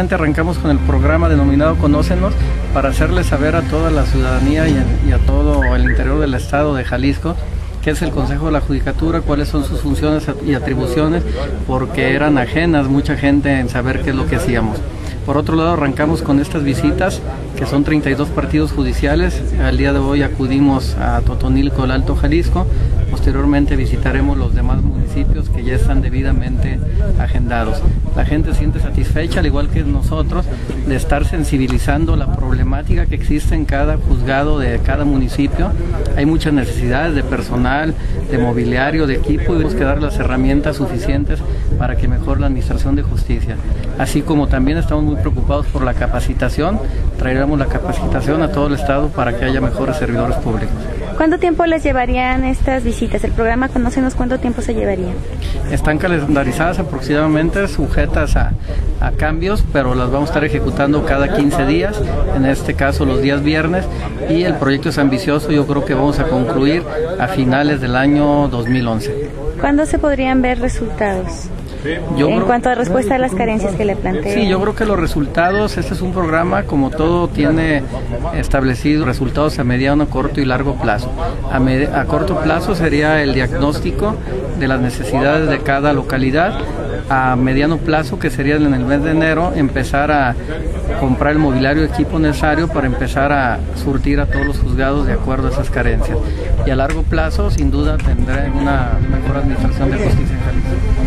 precisamente arrancamos con el programa denominado Conócenos para hacerle saber a toda la ciudadanía y a todo el interior del estado de Jalisco qué es el Consejo de la Judicatura, cuáles son sus funciones y atribuciones, porque eran ajenas mucha gente en saber qué es lo que hacíamos. Por otro lado, arrancamos con estas visitas, que son 32 partidos judiciales. Al día de hoy acudimos a Totonilco, el Alto Jalisco. Posteriormente visitaremos los demás municipios que ya están debidamente agendados. La gente se siente satisfecha, al igual que nosotros, de estar sensibilizando la problemática que existe en cada juzgado de cada municipio. Hay muchas necesidades de personal, de mobiliario, de equipo, y tenemos que dar las herramientas suficientes para que mejore la administración de justicia. Así como también estamos muy preocupados por la capacitación, traeremos la capacitación a todo el estado para que haya mejores servidores públicos. ¿Cuánto tiempo les llevarían estas visitas? El programa Conócenos, ¿cuánto tiempo se llevaría? Están calendarizadas aproximadamente, sujetas a cambios, pero las vamos a estar ejecutando cada 15 días, en este caso los días viernes, y el proyecto es ambicioso. Yo creo que vamos a concluir a finales del año 2011. ¿Cuándo se podrían ver resultados? En cuanto a respuesta a las carencias que le planteé. Sí, yo creo que los resultados, este es un programa, como todo, tiene establecido resultados a mediano, corto y largo plazo. A corto plazo sería el diagnóstico de las necesidades de cada localidad. A mediano plazo, que sería en el mes de enero, empezar a comprar el mobiliario y equipo necesario para empezar a surtir a todos los juzgados de acuerdo a esas carencias. Y a largo plazo, sin duda, tendrá una mejor administración de justicia en Jalisco.